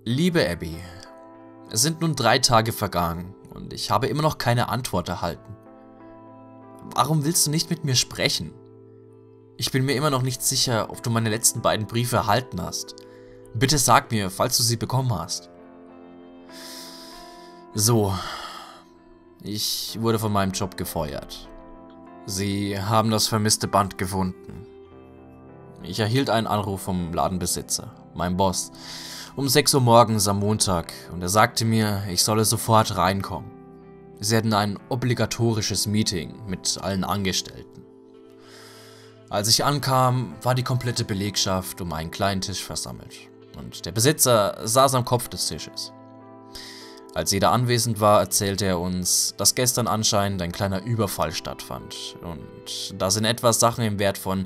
Liebe Abby, es sind nun 3 Tage vergangen und ich habe immer noch keine Antwort erhalten. Warum willst du nicht mit mir sprechen? Ich bin mir immer noch nicht sicher, ob du meine letzten beiden Briefe erhalten hast. Bitte sag mir, falls du sie bekommen hast. So, ich wurde von meinem Job gefeuert. Sie haben das vermisste Band gefunden. Ich erhielt einen Anruf vom Ladenbesitzer, meinem Boss, um 6 Uhr morgens am Montag und er sagte mir, ich solle sofort reinkommen. Sie hätten ein obligatorisches Meeting mit allen Angestellten. Als ich ankam, war die komplette Belegschaft um einen kleinen Tisch versammelt und der Besitzer saß am Kopf des Tisches. Als jeder anwesend war, erzählte er uns, dass gestern anscheinend ein kleiner Überfall stattfand und dass in etwa Sachen im Wert von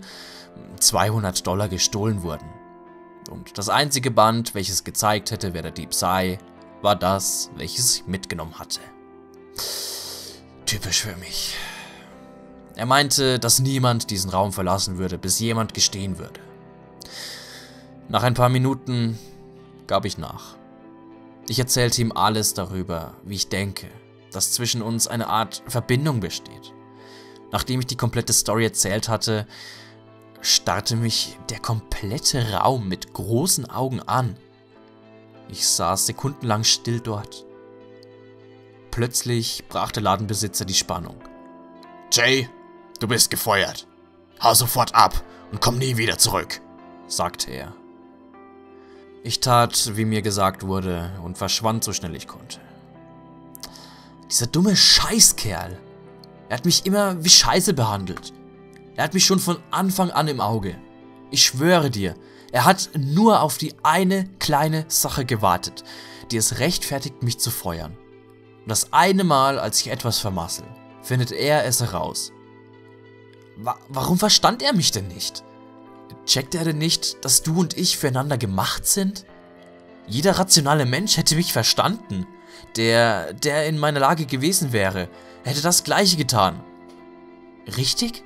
$200 gestohlen wurden. Und das einzige Band, welches gezeigt hätte, wer der Dieb sei, war das, welches ich mitgenommen hatte. Typisch für mich. Er meinte, dass niemand diesen Raum verlassen würde, bis jemand gestehen würde. Nach ein paar Minuten gab ich nach. Ich erzählte ihm alles darüber, wie ich denke, dass zwischen uns eine Art Verbindung besteht. Nachdem ich die komplette Story erzählt hatte, starrte mich der komplette Raum mit großen Augen an. Ich saß sekundenlang still dort. Plötzlich brach der Ladenbesitzer die Spannung. Jay, du bist gefeuert. Hau sofort ab und komm nie wieder zurück, sagte er. Ich tat, wie mir gesagt wurde, und verschwand so schnell ich konnte. Dieser dumme Scheißkerl. Er hat mich immer wie Scheiße behandelt. Er hat mich schon von Anfang an im Auge. Ich schwöre dir, er hat nur auf die eine kleine Sache gewartet, die es rechtfertigt, mich zu feuern. Und das eine Mal, als ich etwas vermassel, findet er es heraus. Warum verstand er mich denn nicht? Checkt er denn nicht, dass du und ich füreinander gemacht sind? Jeder rationale Mensch hätte mich verstanden. Der in meiner Lage gewesen wäre, hätte das Gleiche getan. Richtig?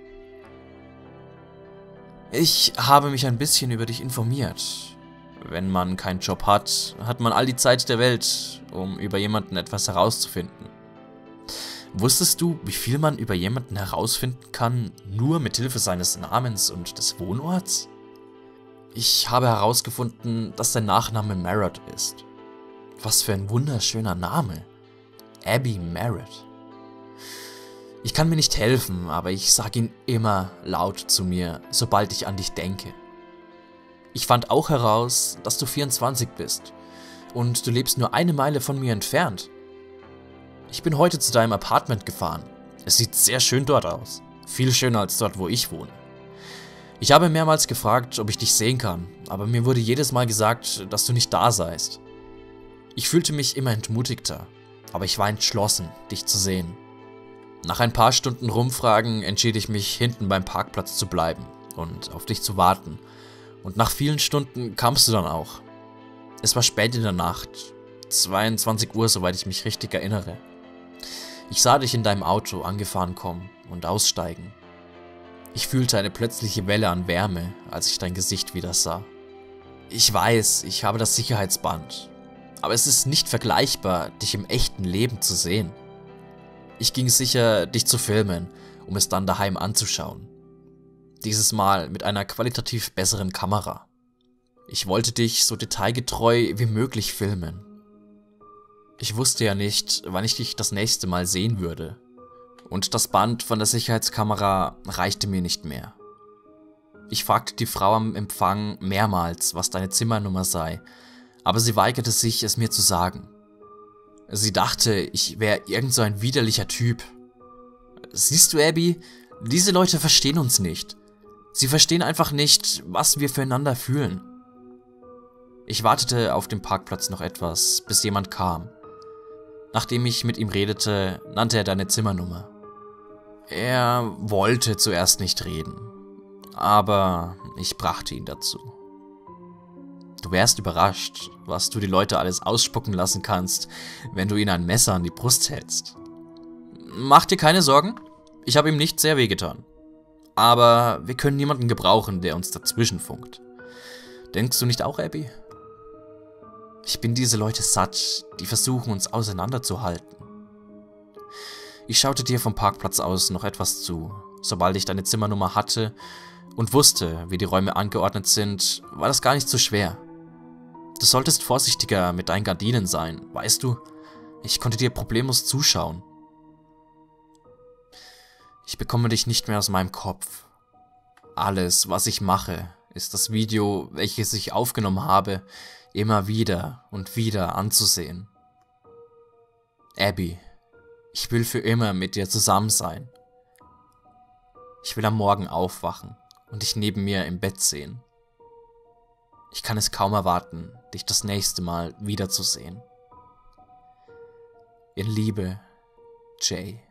Ich habe mich ein bisschen über dich informiert. Wenn man keinen Job hat, hat man all die Zeit der Welt, um über jemanden etwas herauszufinden. Wusstest du, wie viel man über jemanden herausfinden kann, nur mit Hilfe seines Namens und des Wohnorts? Ich habe herausgefunden, dass dein Nachname Merritt ist. Was für ein wunderschöner Name. Abby Merritt. Ich kann mir nicht helfen, aber ich sage ihn immer laut zu mir, sobald ich an dich denke. Ich fand auch heraus, dass du 24 bist und du lebst nur 1 Meile von mir entfernt. Ich bin heute zu deinem Apartment gefahren. Es sieht sehr schön dort aus. Viel schöner als dort, wo ich wohne. Ich habe mehrmals gefragt, ob ich dich sehen kann, aber mir wurde jedes Mal gesagt, dass du nicht da seist. Ich fühlte mich immer entmutigter, aber ich war entschlossen, dich zu sehen. Nach ein paar Stunden Rumfragen entschied ich mich, hinten beim Parkplatz zu bleiben und auf dich zu warten. Und nach vielen Stunden kamst du dann auch. Es war spät in der Nacht, 22 Uhr, soweit ich mich richtig erinnere. Ich sah dich in deinem Auto angefahren kommen und aussteigen. Ich fühlte eine plötzliche Welle an Wärme, als ich dein Gesicht wieder sah. Ich weiß, ich habe das Sicherheitsband, aber es ist nicht vergleichbar, dich im echten Leben zu sehen. Ich ging sicher, dich zu filmen, um es dann daheim anzuschauen. Dieses Mal mit einer qualitativ besseren Kamera. Ich wollte dich so detailgetreu wie möglich filmen. Ich wusste ja nicht, wann ich dich das nächste Mal sehen würde. Und das Band von der Sicherheitskamera reichte mir nicht mehr. Ich fragte die Frau am Empfang mehrmals, was deine Zimmernummer sei, aber sie weigerte sich, es mir zu sagen. Sie dachte, ich wäre irgend so ein widerlicher Typ. Siehst du, Abby, diese Leute verstehen uns nicht. Sie verstehen einfach nicht, was wir füreinander fühlen. Ich wartete auf dem Parkplatz noch etwas, bis jemand kam. Nachdem ich mit ihm redete, nannte er deine Zimmernummer. Er wollte zuerst nicht reden, aber ich brachte ihn dazu. Du wärst überrascht, was du die Leute alles ausspucken lassen kannst, wenn du ihnen ein Messer an die Brust hältst. Mach dir keine Sorgen, ich habe ihm nicht sehr wehgetan. Aber wir können niemanden gebrauchen, der uns dazwischen funkt. Denkst du nicht auch, Abby? Ich bin diese Leute satt, die versuchen, uns auseinanderzuhalten. Ich schaute dir vom Parkplatz aus noch etwas zu. Sobald ich deine Zimmernummer hatte und wusste, wie die Räume angeordnet sind, war das gar nicht so schwer. Du solltest vorsichtiger mit deinen Gardinen sein, weißt du? Ich konnte dir problemlos zuschauen. Ich bekomme dich nicht mehr aus meinem Kopf. Alles, was ich mache, ist das Video, welches ich aufgenommen habe, immer wieder und wieder anzusehen. Abby, ich will für immer mit dir zusammen sein. Ich will am Morgen aufwachen und dich neben mir im Bett sehen. Ich kann es kaum erwarten, dich das nächste Mal wiederzusehen. In Liebe, Jay.